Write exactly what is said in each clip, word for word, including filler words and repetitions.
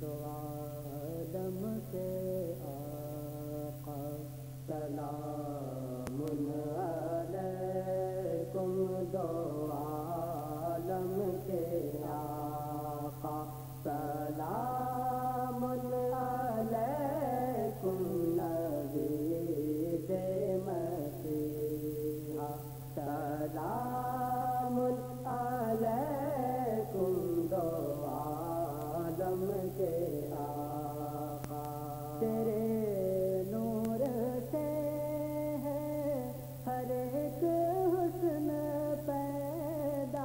دو عالم کے آقا سلام علیکم، دو عالم کے آقا سلام علیکم، نبی مسیحا سلام علیکم، دو عالم کے آقا تیرے نور سے ہے ہر ایک حسن پیدا،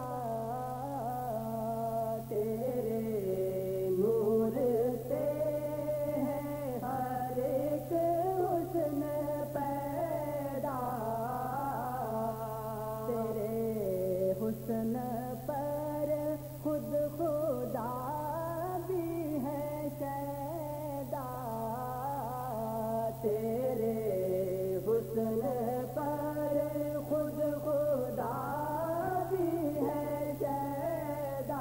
تیرے نور سے ہے ہر ایک حسن پیدا، تیرے حسن پر خود خدا بھی ہے شیدا، تیرے حسن پر خود خدا بھی ہے شیدا،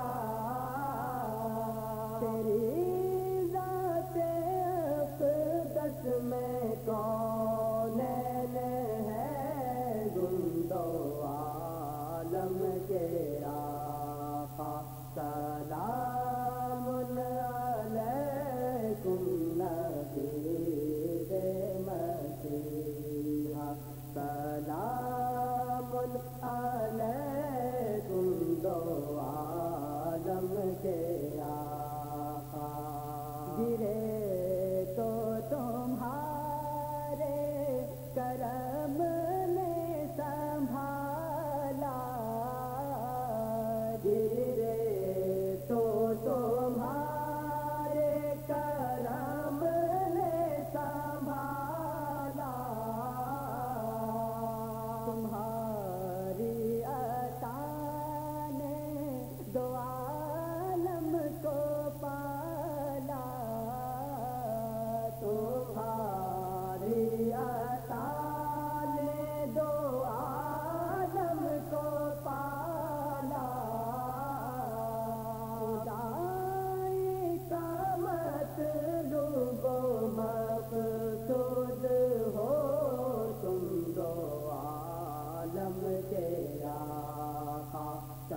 تیری ذات اقدس میں کونین ہے گم، دو عالم کے آقا سلام علیکم، نبی مسیحا سلام علیکم، دو عالم کے آقا گرے تو تمہارے کرم نے سنبھالا، گرے تو تمہارے کرم نے سنبھالا، تمہاری عطا نے دو عالم کو پالا، تمہاری عطا نے دو عالم کو پالا، خدائی کا مطلوب و مقصود ہو تم، دو عالم کے آقا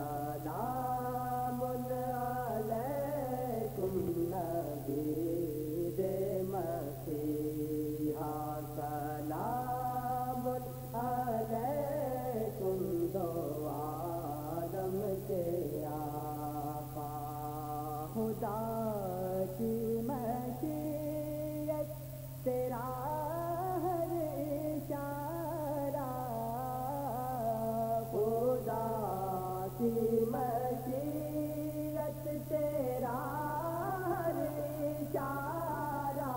سلام علیکم، نبی مسیحا سلام علیکم، دو عالم کے آقا خدا کی مشیت تیرا ہر اشارہ، خدا کی مشیت تیرا ہر اشارہ،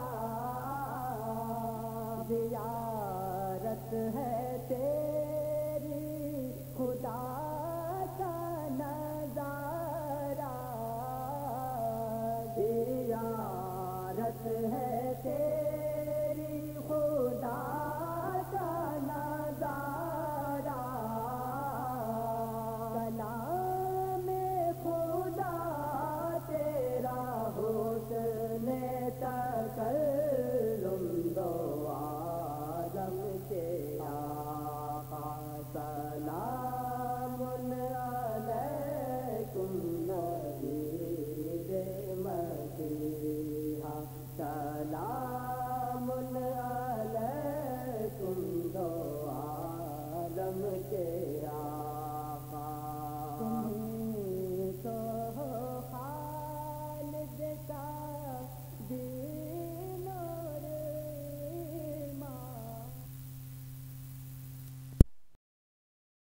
زیارت ہے تیری خدا کا نظارہ، زیارت ہے تیری